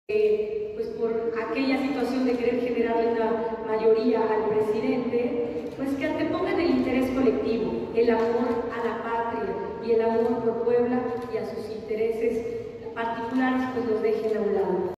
pues por aquella situación de querer generarle una mayoría al presidente, pues que antepongan el interés colectivo, el amor a la patria y el amor por Puebla